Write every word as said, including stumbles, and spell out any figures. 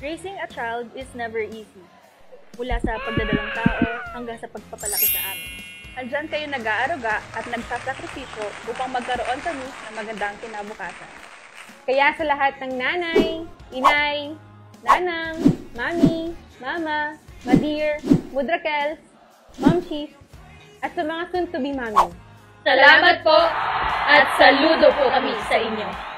Raising a child is never easy. Mula sa pagdadalang tao hanggang sa pagpapalaki sa amin. Andyan kayo nag-aaruga at nagsasakripisyo upang magkaroon kami ng magandang kinabukasan. Kaya sa lahat ng nanay, inay, nanang, mami, mama, madir, mudrakels, momshies, at sa mga soon-to-be mami. Salamat po at saludo po kami sa inyo.